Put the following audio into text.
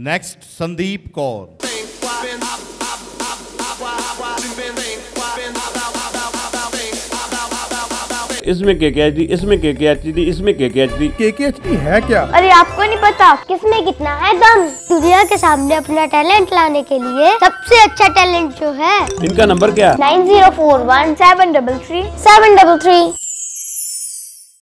Next Sandeep Kaur. इसमें KKHD, इसमें KKHD, इसमें KKHD। KKHD है क्या? अरे आपको नहीं पता किसमें कितना है दम। दुनिया के सामने अपना टैलेंट लाने के लिए सबसे अच्छा टैलेंट जो है। इनका नंबर क्या? 9041 733 733।